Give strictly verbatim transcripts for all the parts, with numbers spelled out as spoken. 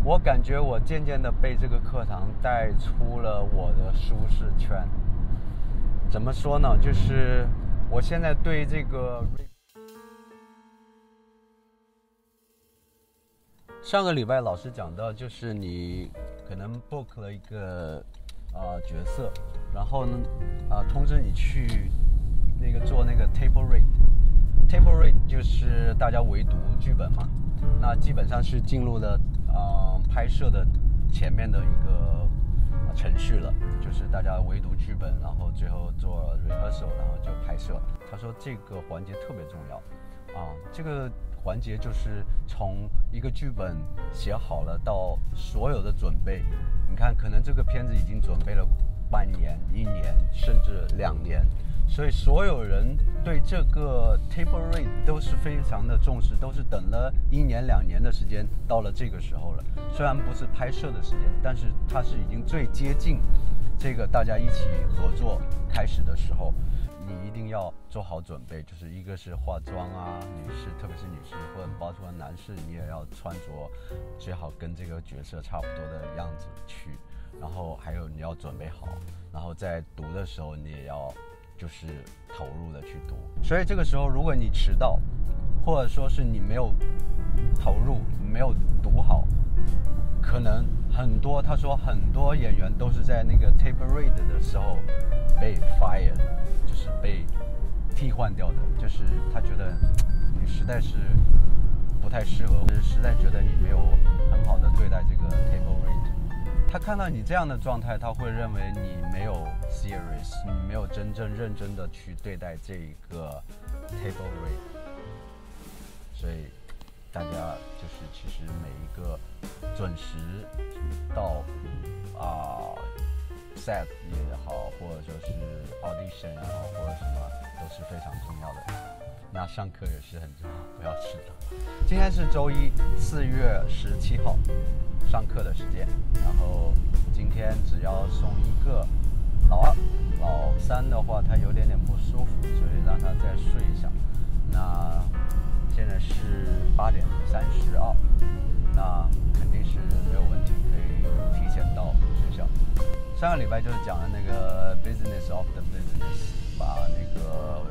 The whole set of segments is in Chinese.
我感觉我渐渐的被这个课堂带出了我的舒适圈。怎么说呢？就是我现在对这个上个礼拜老师讲到，就是你可能 book 了一个呃角色，然后呢啊、呃、通知你去那个做那个 table read。table read 就是大家围读剧本嘛，那基本上是进入了呃拍摄的前面的一个、呃、程序了，就是大家围读剧本，然后最后做 rehearsal， 然后就拍摄。他说这个环节特别重要啊、呃，这个环节就是从一个剧本写好了到所有的准备，你看可能这个片子已经准备了半年、一年甚至两年，所以所有人对这个 table read 都是非常的重视，都是等了一年两年的时间到了这个时候了。虽然不是拍摄的时间，但是它是已经最接近这个大家一起合作开始的时候。你一定要做好准备，就是一个是化妆啊，女士特别是女士，或者包括男士，你也要穿着最好跟这个角色差不多的样子去，然后还有你要准备好，然后在读的时候你也要就是投入的去读。所以这个时候如果你迟到，或者说是你没有投入，没有读好，可能很多他说很多演员都是在那个 table read 的时候被 fired， 就是被替换掉的，就是他觉得你实在是不太适合，实在觉得你没有很好的对待这个 table read。他看到你这样的状态，他会认为你没有 serious， 你没有真正认真的去对待这个 table read。所以大家就是其实每一个准时到啊、呃、set 也好，或者说是 audition 也好，或者什么都是非常重要的。那上课也是很重要，不要迟到。今天是周一，四月十七号，上课的时间。然后今天只要送一个老二，老三的话他有点点不舒服，所以让他再睡一下。那现在是八点三十二，那肯定是没有问题，可以提前到学校。上个礼拜就是讲了那个 business of the business， 把那个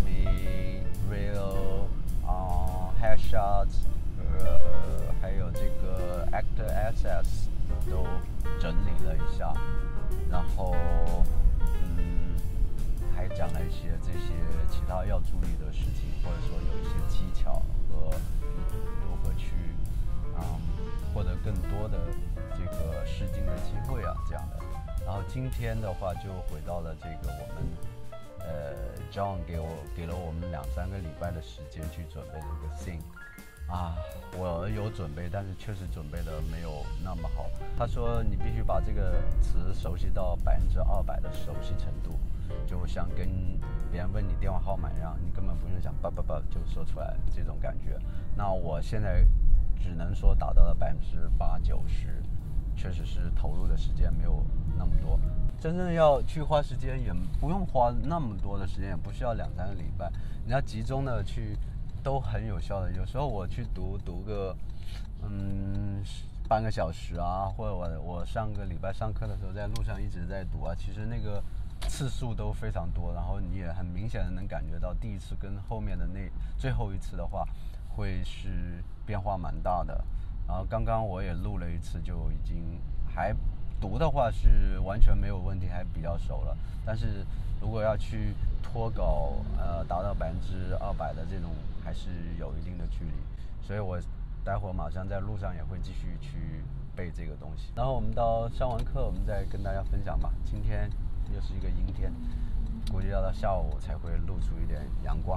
resume reel 啊、uh, headshots 呃还有这个 actor assets 都整理了一下，然后嗯还讲了一些这些其他要注意的事情，或者说有一些技巧和如何去嗯获得更多的这个试镜的机会啊这样的。然后今天的话就回到了这个我们呃 John 给我给了我们两三个礼拜的时间去准备这个 scene。啊，我有准备，但是确实准备的没有那么好。他说你必须把这个词熟悉到百分之二百的熟悉程度，就像跟别人问你电话号码一样，你根本不用想叭叭叭就说出来这种感觉。那我现在只能说达到了百分之八九十，确实是投入的时间没有那么多。真正要去花时间，也不用花那么多的时间，也不需要两三个礼拜，你要集中的去。都很有效的。有时候我去读读个嗯半个小时啊，或者我我上个礼拜上课的时候在路上一直在读啊，其实那个次数都非常多，然后你也很明显的能感觉到第一次跟后面的那最后一次的话会是变化蛮大的。然后刚刚我也录了一次，就已经还读的话是完全没有问题，还比较熟了。但是如果要去脱稿，呃，达到百分之二百的这种，还是有一定的距离。所以我待会儿马上在路上也会继续去背这个东西。然后我们到上完课，我们再跟大家分享吧。今天又是一个阴天，估计要到下午才会露出一点阳光。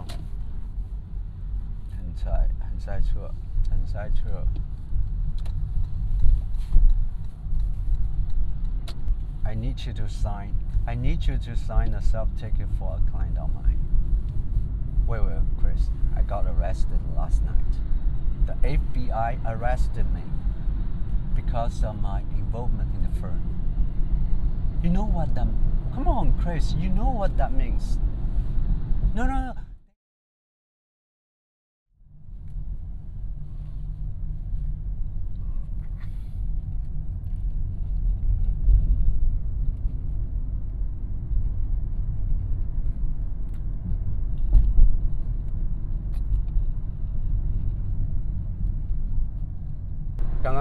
很塞，很塞车，很塞车。I need you to sign. I need you to sign a self-ticket for a client of mine. Wait, wait, Chris. I got arrested last night. The F B I arrested me because of my involvement in the firm. You know what that? Come on, Chris. You know what that means? No, no, no.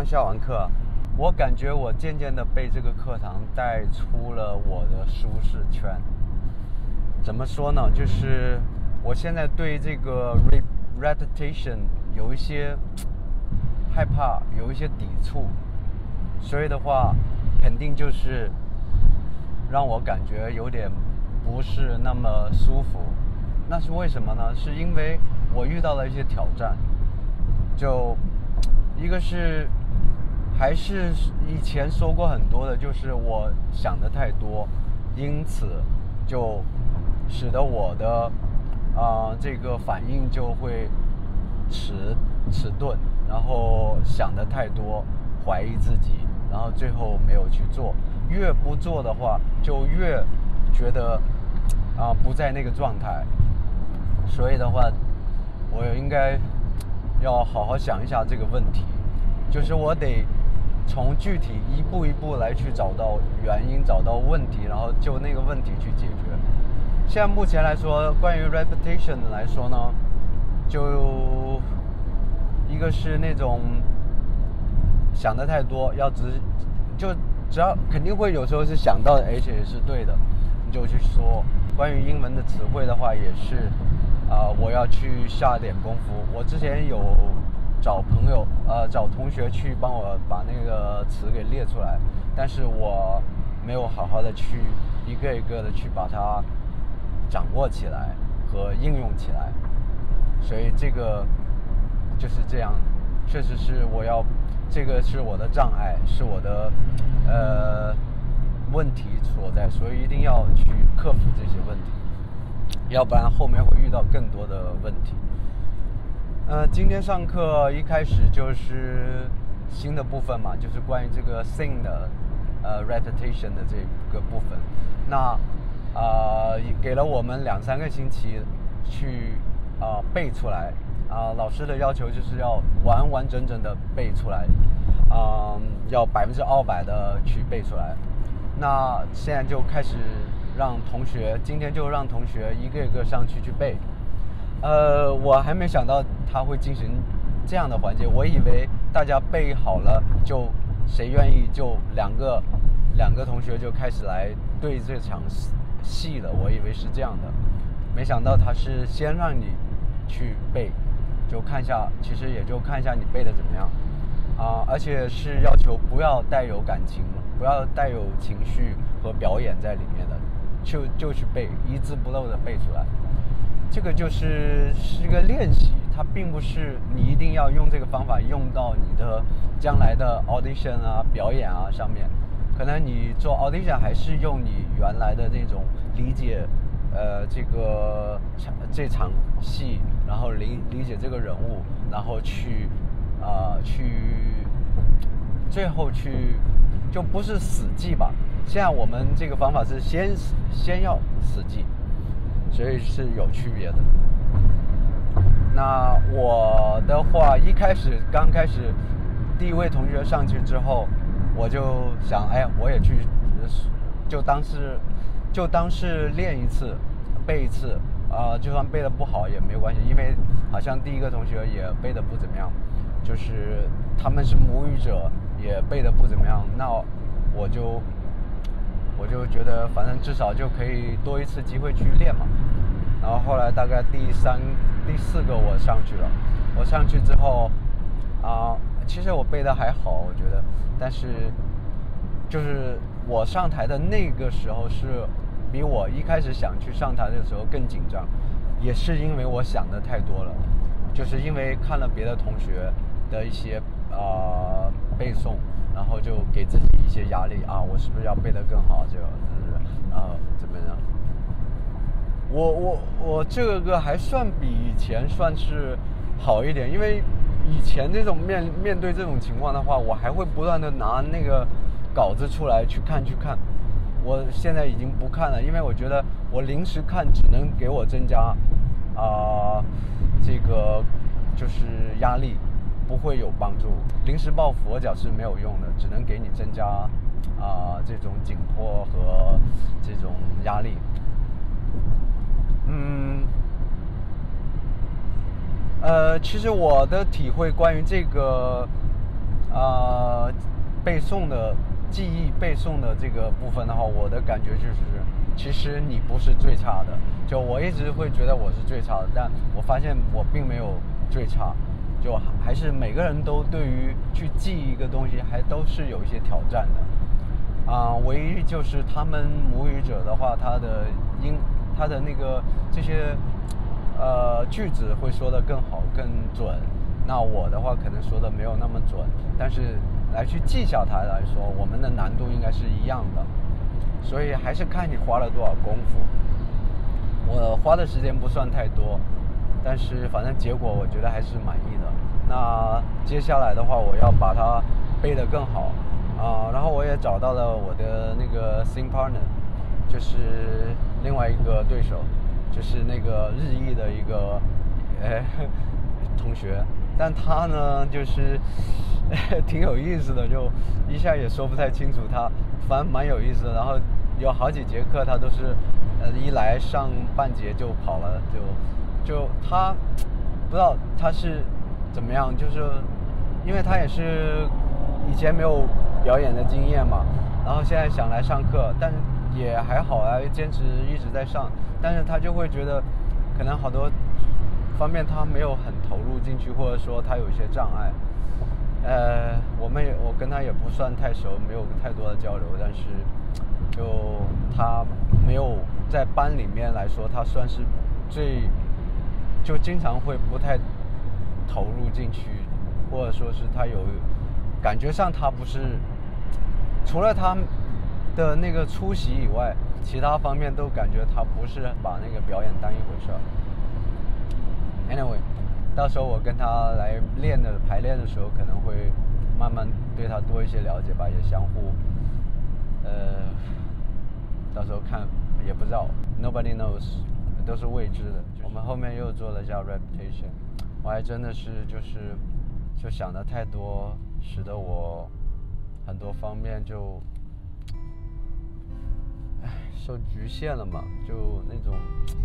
刚下完课，我感觉我渐渐的被这个课堂带出了我的舒适圈。怎么说呢？就是我现在对这个 repetition 有一些害怕，有一些抵触，所以的话，肯定就是让我感觉有点不是那么舒服。那是为什么呢？是因为我遇到了一些挑战，就一个是还是以前说过很多的，就是我想的太多，因此就使得我的啊、呃、这个反应就会迟迟钝，然后想的太多，怀疑自己，然后最后没有去做。越不做的话，就越觉得啊、呃、不在那个状态。所以的话，我应该要好好想一下这个问题，就是我得从具体一步一步来去找到原因，找到问题，然后就那个问题去解决。现在目前来说，关于 repetition 来说呢，就一个是那种想的太多，要只就只要肯定会有时候是想到的，而且也是对的，你就去说。关于英文的词汇的话，也是啊、呃，我要去下点功夫。我之前有找朋友呃找同学去帮我把那个词给列出来，但是我没有好好的去一个一个的去把它掌握起来和应用起来，所以这个就是这样，确实是我要，这个是我的障碍，是我的呃问题所在，所以一定要去克服这些问题，要不然后面会遇到更多的问题。呃，今天上课一开始就是新的部分嘛，就是关于这个 sing 的呃 repetition 的这个部分。那呃给了我们两三个星期去啊、呃、背出来啊、呃，老师的要求就是要完完整整的背出来，啊、呃，要百分之二百的去背出来。那现在就开始让同学，今天就让同学一个一个上去去背。呃，我还没想到他会进行这样的环节，我以为大家背好了就谁愿意就两个两个同学就开始来对这场戏了，我以为是这样的，没想到他是先让你去背，就看一下，其实也就看一下你背的怎么样啊、呃，而且是要求不要带有感情，不要带有情绪和表演在里面的，就就去背，一字不漏的背出来。这个就是是一个练习，它并不是你一定要用这个方法用到你的将来的 audition 啊、表演啊上面。可能你做 audition 还是用你原来的那种理解，呃，这个这场戏，然后理理解这个人物，然后去啊、呃、去最后去就不是死记吧。现在我们这个方法是先先要死记。所以是有区别的。那我的话，一开始刚开始，第一位同学上去之后，我就想，哎呀，我也去，就当是，就当是练一次，背一次，啊、呃，就算背得不好也没关系，因为好像第一个同学也背得不怎么样，就是他们是母语者，也背得不怎么样，那我就。我就觉得反正至少就可以多一次机会去练嘛。然后后来大概第三、第四个我上去了，我上去之后，啊、呃，其实我背的还好，我觉得，但是就是我上台的那个时候是比我一开始想去上台的时候更紧张，也是因为我想的太多了，就是因为看了别的同学的一些啊、呃、背诵。然后就给自己一些压力啊，我是不是要背得更好？就就是啊，怎么样？我我我这个还算比以前算是好一点，因为以前这种面面对这种情况的话，我还会不断的拿那个稿子出来去看去看。我现在已经不看了，因为我觉得我临时看只能给我增加啊、呃、这个就是压力。不会有帮助，临时抱佛脚是没有用的，只能给你增加啊、呃、这种紧迫和这种压力。嗯，呃，其实我的体会关于这个啊、 呃背诵的记忆背诵的这个部分的话，我的感觉就是，其实你不是最差的。就我一直会觉得我是最差的，但我发现我并没有最差。就还是每个人都对于去记一个东西，还都是有一些挑战的。啊、呃，唯一就是他们母语者的话，他的音，他的那个这些呃句子会说得更好更准。那我的话可能说的没有那么准，但是来去记下它来说，我们的难度应该是一样的。所以还是看你花了多少功夫。我花的时间不算太多，但是反正结果我觉得还是满意的。那接下来的话，我要把它背得更好啊、呃。然后我也找到了我的那个 sing partner， 就是另外一个对手，就是那个日裔的一个呃同学。但他呢，就是挺有意思的，就一下也说不太清楚他，反正蛮有意思的。然后有好几节课他都是，呃，一来上半节就跑了，就就他不知道他是怎么样，就是因为他也是以前没有表演的经验嘛，然后现在想来上课，但也还好啊，坚持一直在上，但是他就会觉得可能好多方面他没有很投入进去，或者说他有一些障碍。呃，我们也我跟他也不算太熟，没有太多的交流，但是就他没有在班里面来说，他算是最就经常会不太投入进去，或者说是他有感觉上他不是除了他的那个出席以外，其他方面都感觉他不是把那个表演当一回事儿。Anyway， 到时候我跟他来练的排练的时候，可能会慢慢对他多一些了解吧，也相互，呃，到时候看也不知道 ，Nobody knows， 都是未知的。我们后面又做了一下 repetition， 我还真的是就是就想的太多，使得我很多方面就，唉，受局限了嘛，就那种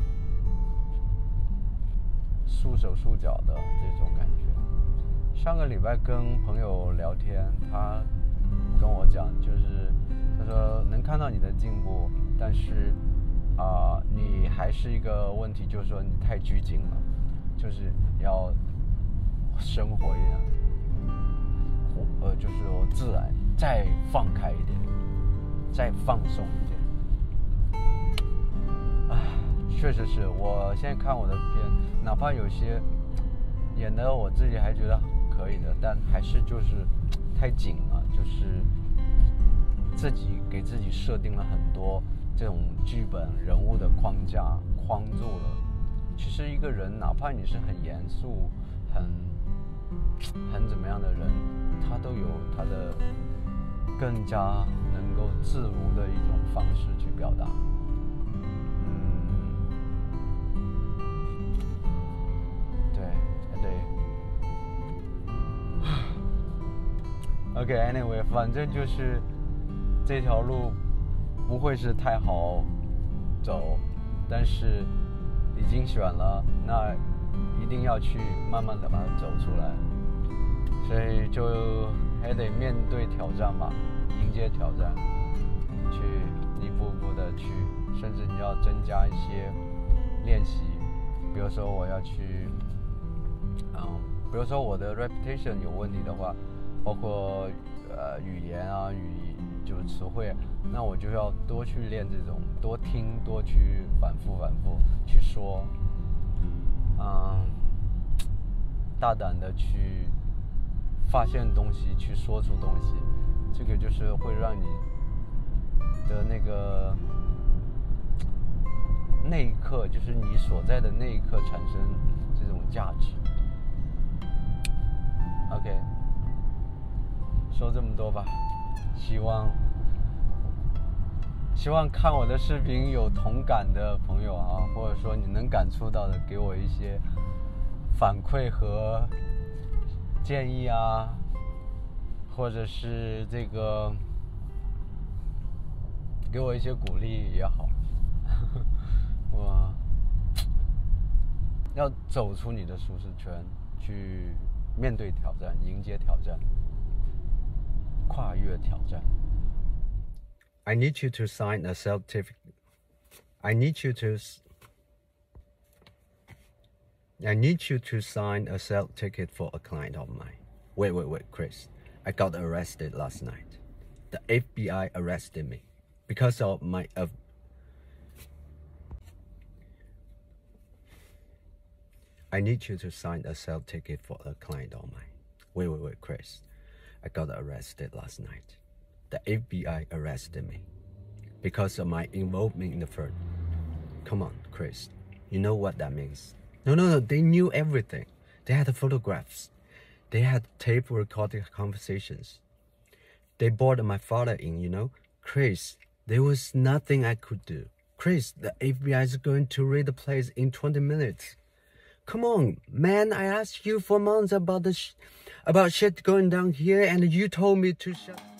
束手束脚的这种感觉。上个礼拜跟朋友聊天，他跟我讲，就是他说能看到你的进步，但是啊、呃，你还是一个问题，就是说你太拘谨了，就是要生活一点，活呃，就是说自然，再放开一点，再放松一点。唉，确实是我现在看我的片。哪怕有些演的我自己还觉得可以的，但还是就是太紧了，就是自己给自己设定了很多这种剧本人物的框架，框住了。其实一个人哪怕你是很严肃很很怎么样的人，他都有他的更加能够自如的一种方式去表达。OK，anyway， 反正就是这条路不会是太好走，但是已经选了，那一定要去慢慢的把它走出来，所以就还得面对挑战吧，迎接挑战，去一步步的去，甚至你要增加一些练习，比如说我要去，嗯，比如说我的 repetition 有问题的话。包括呃语言啊语就是词汇，那我就要多去练这种，多听，多去反复反复去说，嗯，大胆的去发现东西，去说出东西，这个就是会让你的那个那一刻，就是你所在的那一刻产生这种价值。OK。说这么多吧，希望希望看我的视频有同感的朋友啊，或者说你能感触到的，给我一些反馈和建议啊，或者是这个给我一些鼓励也好。我要走出你的舒适圈，去面对挑战，迎接挑战。 月挑战。 I need you to sign a certificate. I need you to. I need you to sign a sale ticket for a client of mine. Wait, wait, wait, Chris. I got arrested last night. The F B I arrested me because of my. Uh, I need you to sign a sale ticket for a client of mine. Wait, wait, wait, Chris. I got arrested last night. The F B I arrested me because of my involvement in the fraud. Come on, Chris. You know what that means. No, no, no. They knew everything. They had photographs. They had tape recorded conversations. They brought my father in, you know. Chris, there was nothing I could do. Chris, the F B I is going to raid the place in twenty minutes. Come on, man. I asked you for months about the sh about shit going down here, and you told me to shut.